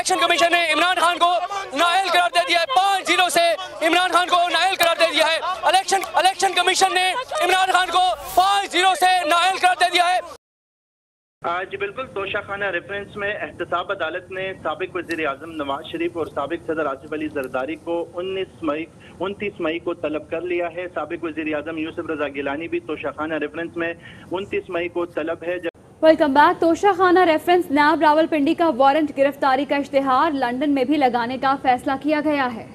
Election commission ने इमरान खान को नाअहल करार दे दिया है। 5-0 से इमरान खान को नाअहल करार दे दिया है। इलेक्शन कमीशन ने इमरान खान को 5-0 से नाअहल करार दे दिया है। जी बिल्कुल, तोशाखाना रेफरेंस में एहतसाब अदालत ने साबिक वज़ीर आज़म नवाज शरीफ और साबिक सदर आसिफ अली जरदारी को 29 मई को तलब कर लिया है। साबिक वज़ीर आज़म यूसुफ रजा गिलानी भी तोशाखाना रेफरेंस में 29 मई को तलब है। Welcome back. तोशाखाना रेफरेंस नायब रावलपिंडी का वारंट गिरफ्तारी का इश्तिहार लंदन में भी लगाने का फैसला किया गया है।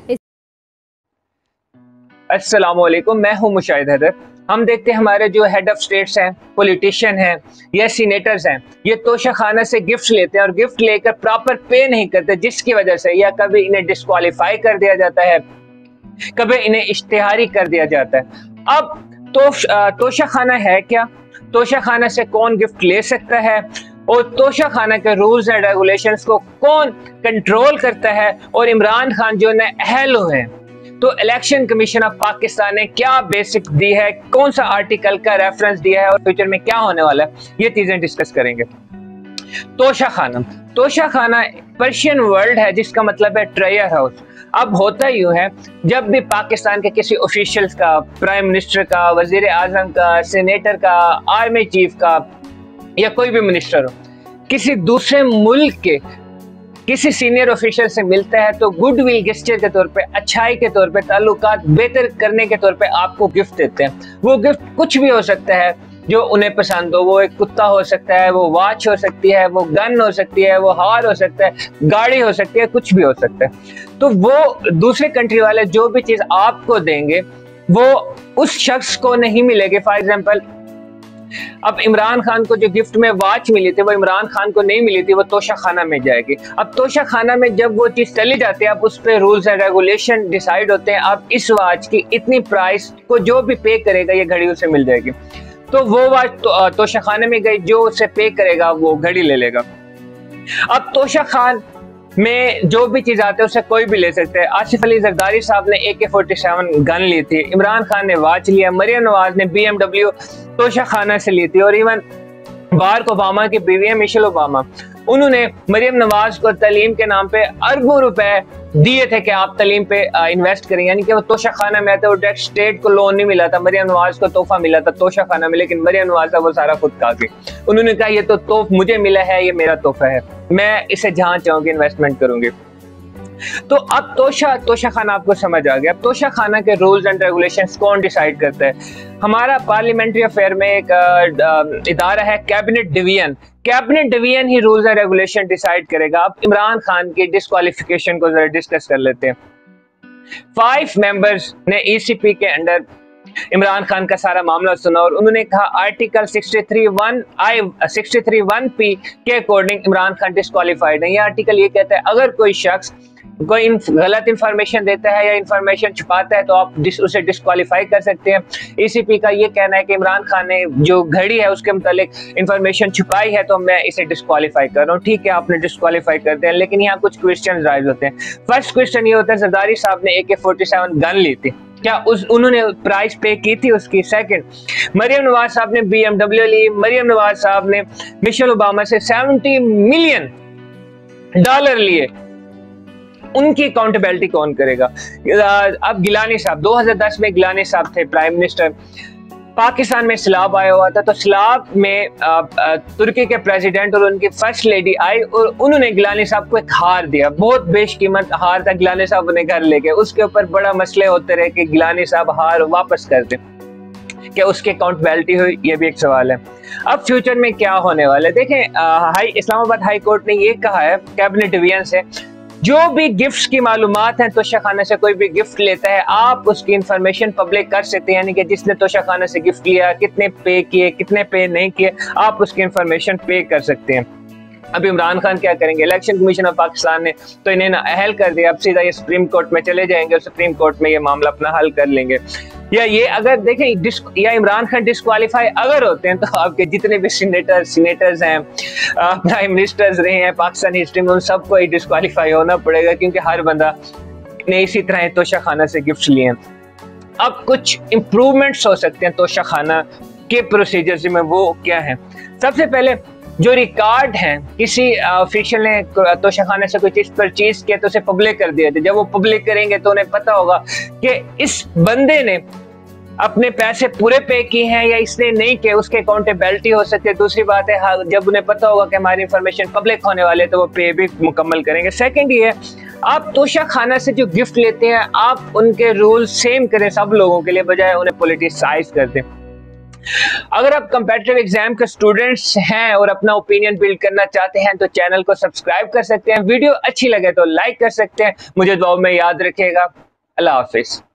अस्सलामुअलैकुम, मैं हूं मुशाहिद हैदर। हम देखते हैं हमारे जो हेड ऑफ स्टेट्स हैं, पॉलिटिशियन हैं या सीनेटर्स हैं, ये तोशाखाना से गिफ्ट लेते हैं और गिफ्ट लेकर प्रॉपर पे नहीं करते, जिसकी वजह से या कभी इन्हें डिस्क्वालीफाई कर दिया जाता है, कभी इन्हें इश्तिहारी कर दिया जाता है। अब तोशाखाना है क्या, तोशाखाना से कौन गिफ्ट ले सकता है और तोशाखाना के रूल्स एंड रेगुलेशंस को कौन कंट्रोल करता है, और इमरान खान जो ने अहल हुए हैं, तो इलेक्शन कमीशन ऑफ पाकिस्तान ने क्या बेसिक दी है, कौन सा आर्टिकल का रेफरेंस दिया है और फ्यूचर में क्या होने वाला है, ये चीजें डिस्कस करेंगे। तोशाखाना पर्शियन वर्ड है जिसका मतलब है ट्रेयर हाउस। अब होता यूं है, जब भी पाकिस्तान के किसी ऑफिशियल्स का, प्राइम मिनिस्टर का, वजीर आजम का, सेनेटर का, आर्मी चीफ का या कोई भी मिनिस्टर हो, किसी दूसरे मुल्क के किसी सीनियर ऑफिशियल से मिलता है तो गुडविल गेस्चर के तौर पे, अच्छाई के तौर पे, ताल्लुकात बेहतर करने के तौर पे आपको गिफ्ट देते हैं। वो गिफ्ट कुछ भी हो सकता है जो उन्हें पसंद हो। वो एक कुत्ता हो सकता है, वो वॉच हो सकती है, वो गन हो सकती है, वो हार हो सकता है, गाड़ी हो सकती है, कुछ भी हो सकता है। तो वो दूसरे कंट्री वाले जो भी चीज आपको देंगे वो उस शख्स को नहीं मिलेगी। फॉर एग्जाम्पल, अब इमरान खान को जो गिफ्ट में वॉच मिली थी वो इमरान खान को नहीं मिली थी, वो तोशाखाना में जाएगी। अब तोशाखाना में जब वो चीज चली जाती है, अब उस पर रूल्स एंड रेगुलेशन डिसाइड होते हैं। अब इस वॉच की इतनी प्राइस को जो भी पे करेगा ये घड़ी उसे मिल जाएगी। तो वो वॉच तोशाखाने में गई, जो उसे पे करेगा वो घड़ी ले लेगा। अब तोशाखान में जो भी चीज आते हैं उसे कोई भी ले सकते हैं। आसिफ अली जरदारी साहब ने AK-47 गन ली थी, इमरान खान ने वॉच लिया, मरियम नवाज ने BMW तोशाखाना से ली थी, और इवन बाराक ओबामा की बीवी है मिशेल ओबामा, उन्होंने मरियम नवाज को तालीम के नाम पे अरबों रुपए दिए थे कि आप तालीम पे इन्वेस्ट करें, यानी कि वो तोशाखाना में आते। वो डायरेक्ट स्टेट को लोन नहीं मिला था, मरियम नवाज को तोहफा मिला था तोशाखाना में, लेकिन मरियम नवाज का वो सारा खुद खा गई। उन्होंने कहा ये तो तोहफा मुझे मिला है, ये मेरा तोहफा है, मैं इसे जहां चाहूंगी इन्वेस्टमेंट करूंगी। तो अब तोशाखाना आपको समझ आ गया। अब तोशाखाना के रूल्स एंड रेगुलेशंस कौन डिसाइड करता है? हमारा पार्लियामेंट्री अफेयर में एक इदारा है कैबिनेट डिवीजन। कैबिनेट डिवीजन ही रूल्स एंड रेगुलेशन डिसाइड करेगा। अब इमरान खान की डिस्क्वालिफिकेशन को जरा डिस्कस कर लेते हैं। 5 मेंबर्स ने ECP के अंडर इमरान खान का सारा मामला सुना और उन्होंने कहा आर्टिकल 63(1)(I) के अकॉर्डिंग इमरान खान डिस्क्वालिफाइड है। ये आर्टिकल ये कहता है अगर कोई शख्स कोई गलत इंफॉर्मेशन देता है या इंफॉर्मेशन छुपाता है तो आप उसे डिस्क्वालीफाई कर सकते हैं। ECP का ये कहना है कि इमरान खान ने जो घड़ी है उसके मुतालिक इंफॉर्मेशन छुपाई है तो मैं इसे डिस्क्वालीफाई कर रहा हूँ। ठीक है, आपने डिस्क्वालीफाई कर दिया, लेकिन यहाँ कुछ क्वेश्चन राइज होते हैं। फर्स्ट क्वेश्चन ये होता है, जरदारी साहब ने AK-47 गन ली थी, क्या उन्होंने प्राइस पे की थी उसकी? सेकंड, मरियम नवाज साहब ने BMW ली, मरियम नवाज साहब ने मिशेल ओबामा से $70 मिलियन लिए, उनकी अकाउंटेबिलिटी कौन करेगा? अब गिलानी साहब, 2010 में गिलानी साहब थे प्राइम मिनिस्टर, पाकिस्तान में सैलाब आया हुआ था, तो सैलाब में तुर्की के प्रेसिडेंट और उनकी फर्स्ट लेडी आई और उन्होंने गिलानी साहब को एक हार दिया, बहुत बेशकीमत हार था, गिलानी साहब उन्हें घर ले गए। उसके ऊपर बड़ा मसले होते रहे कि गिलानी साहब हार वापस कर दें, क्या उसकी अकाउंटेबिलिटी हुई? ये भी एक सवाल है। अब फ्यूचर में क्या होने वाला है देखें, इस्लामाबाद हाई कोर्ट ने ये कहा है कैबिनेट डिवीजन से, जो भी गिफ्ट्स की मालूमात हैं, तोशाखाना से कोई भी गिफ्ट लेता है आप उसकी इंफॉर्मेशन पब्लिक कर सकते हैं, यानी कि जिसने तोशाखाना से गिफ्ट लिया, कितने पे किए, कितने पे नहीं किए, आप उसकी इंफॉर्मेशन पे कर सकते हैं। अब इमरान खान क्या करेंगे? इलेक्शन कमीशन ऑफ पाकिस्तान ने तो इन्हें अहल कर दिया, अब सीधा ये सुप्रीम कोर्ट में चले जाएंगे और सुप्रीम कोर्ट में ये मामला अपना हल कर लेंगे। या ये अगर देखें या इमरान खान डिस्क्वालीफाई अगर होते हैं तो आपके जितने भी सीनेटर्स हैं, प्राइम मिनिस्टर्स रहे हैं पाकिस्तानी हिस्ट्री में, उन सबको ही डिस्क्वालीफाई होना पड़ेगा, क्योंकि हर बंदा ने इसी तरह तोशाखाना से गिफ्ट लिए हैं। अब कुछ इम्प्रूवमेंट्स हो सकते हैं तोशाखाना के प्रोसीजर्स में, वो क्या है? सबसे पहले जो रिकॉर्ड हैं, किसी ऑफिशियल ने तोशाखाना से कोई चीज परचेज किया तो उसे पब्लिक कर दिया था। जब वो पब्लिक करेंगे तो उन्हें पता होगा कि इस बंदे ने अपने पैसे पूरे पे किए हैं या इसने नहीं किए, उसके अकाउंटेबिलिटी हो सकती है। दूसरी बात है, हाँ, जब उन्हें पता होगा कि हमारी इंफॉर्मेशन पब्लिक होने वाले तो वो पे भी मुकम्मल करेंगे। सेकंड ये, आप तोशाखाना से जो गिफ्ट लेते हैं आप उनके रूल सेम करें सब लोगों के लिए, बजाय उन्हें पॉलिटिसाइज कर दें। अगर आप कंपेटिटिव एग्जाम के स्टूडेंट्स हैं और अपना ओपिनियन बिल्ड करना चाहते हैं तो चैनल को सब्सक्राइब कर सकते हैं। वीडियो अच्छी लगे तो लाइक कर सकते हैं। मुझे दुआ में याद रखिएगा। अल्लाह हाफिज।